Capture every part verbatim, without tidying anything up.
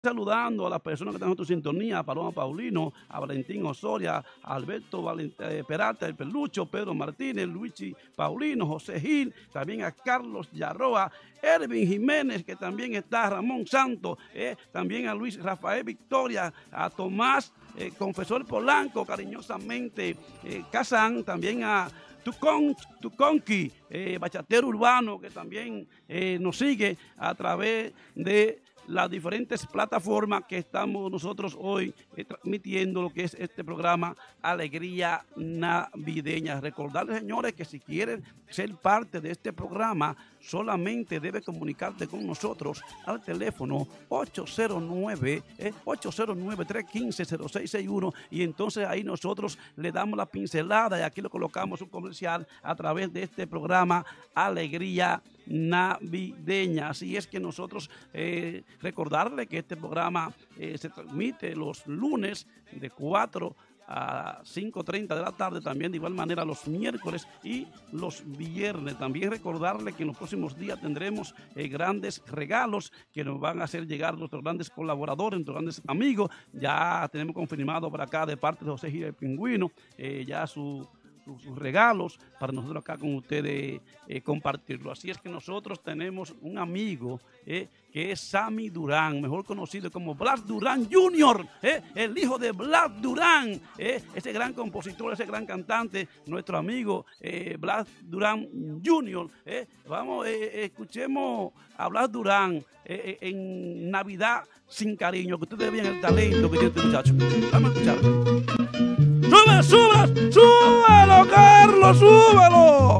Saludando a las personas que están en tu sintonía, a Paloma Paulino, a Valentín Osoria, a Alberto Valent eh, Peralta, el Pelucho, Pedro Martínez, Luigi Paulino, José Gil, también a Carlos Yarroa, Ervin Jiménez, que también está, Ramón Santos, eh, también a Luis Rafael Victoria, a Tomás, eh, Confesor Polanco, cariñosamente, eh, Kazán, también a Tucon, Tuconqui, eh, bachatero urbano, que también eh, nos sigue a través de las diferentes plataformas que estamos nosotros hoy eh, transmitiendo lo que es este programa Alegría Navideña. Recordarles, señores, que si quieren ser parte de este programa, solamente debe comunicarte con nosotros al teléfono ocho cero nueve, eh, ocho cero nueve, tres uno cinco, cero seis seis uno, y entonces ahí nosotros le damos la pincelada y aquí lo colocamos un comercial a través de este programa Alegría Navideña. Así es que nosotros eh, recordarle que este programa eh, se transmite los lunes de cuatro a cinco y treinta de la tarde, también de igual manera los miércoles y los viernes. También recordarle que en los próximos días tendremos eh, grandes regalos que nos van a hacer llegar nuestros grandes colaboradores, nuestros grandes amigos. Ya tenemos confirmado por acá de parte de José Gil el Pingüino, eh, ya su sus regalos para nosotros acá con ustedes eh, compartirlo. Así es que nosotros tenemos un amigo eh, que es Sammy Durán, mejor conocido como Blas Durán junior, eh, el hijo de Blas Durán, eh, ese gran compositor, ese gran cantante, nuestro amigo eh, Blas Durán junior Eh. Vamos, eh, escuchemos a Blas Durán eh, eh, en Navidad sin cariño, que ustedes vean el talento que tiene este muchacho. Vamos a escucharlo. ¡Sube, sube! ¡Súbelo, Carlos! ¡Súbelo!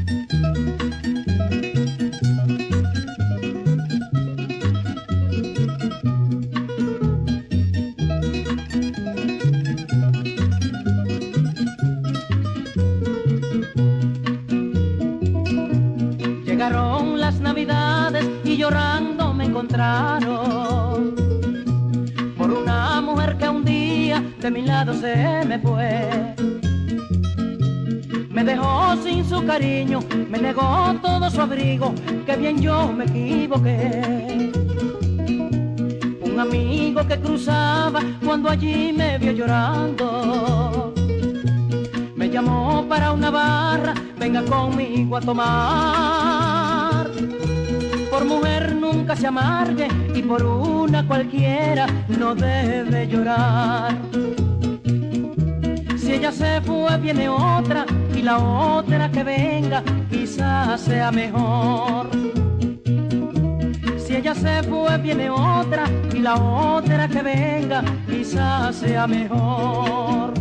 Llegaron las navidades y llorando me encontraron por una mujer que un día de mi lado se me fue. Me dejó sin su cariño, me negó todo su abrigo, que bien yo me equivoqué. Un amigo que cruzaba cuando allí me vio llorando, me llamó para una barra, venga conmigo a tomar. Por mujer nunca se amargue y por una cualquiera no debe llorar. Si ella se fue viene otra y la otra que venga quizás sea mejor. Si ella se fue viene otra y la otra que venga quizás sea mejor.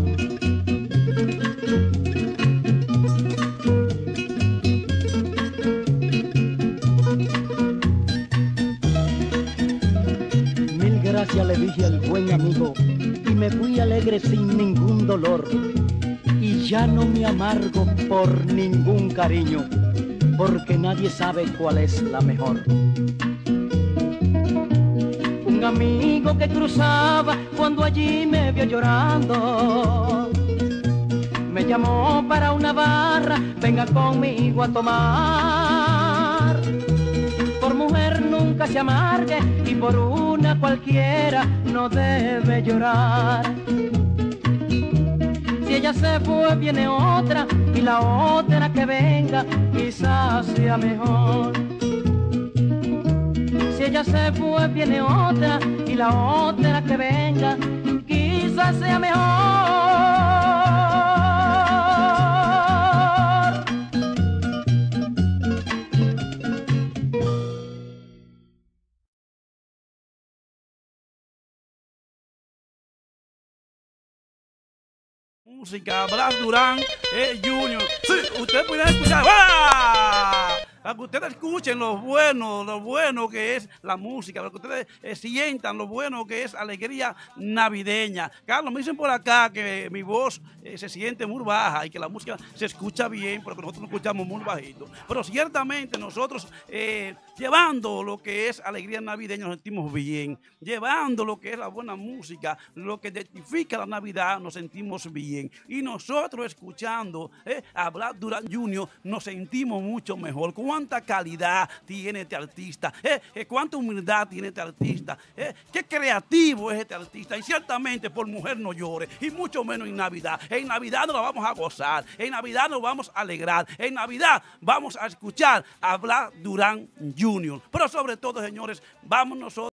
Mil gracias le dije al buen amigo y me fui alegre sin ningún dolor, y ya no me amargo por ningún cariño, porque nadie sabe cuál es la mejor. Un amigo que cruzaba cuando allí me vio llorando, me llamó para una barra, venga conmigo a tomar. Por mujer nunca se amargue y por una cualquiera no debe llorar. Si ella se fue viene otra y la otra que venga quizás sea mejor. Si ella se fue viene otra y la otra que venga quizás sea mejor. Música, Blas Durán eh, junior Sí, ustedes pueden escuchar. ¡Ah! Para que ustedes escuchen lo bueno, lo bueno que es la música, para que ustedes eh, sientan lo bueno que es alegría navideña. Carlos, me dicen por acá que mi voz eh, se siente muy baja y que la música se escucha bien, porque nosotros nos escuchamos muy bajito. Pero ciertamente nosotros eh, llevando lo que es alegría navideña nos sentimos bien. Llevando lo que es la buena música, lo que identifica la Navidad, nos sentimos bien. Y nosotros escuchando eh, a Blas Durán junior nos sentimos mucho mejor. Con cuánta calidad tiene este artista, eh, eh, cuánta humildad tiene este artista, eh, qué creativo es este artista. Y ciertamente por Mujer No Llore, y mucho menos en Navidad. En Navidad nos la vamos a gozar, en Navidad nos vamos a alegrar, en Navidad vamos a escuchar a Blas Durán junior Pero sobre todo, señores, vamos nosotros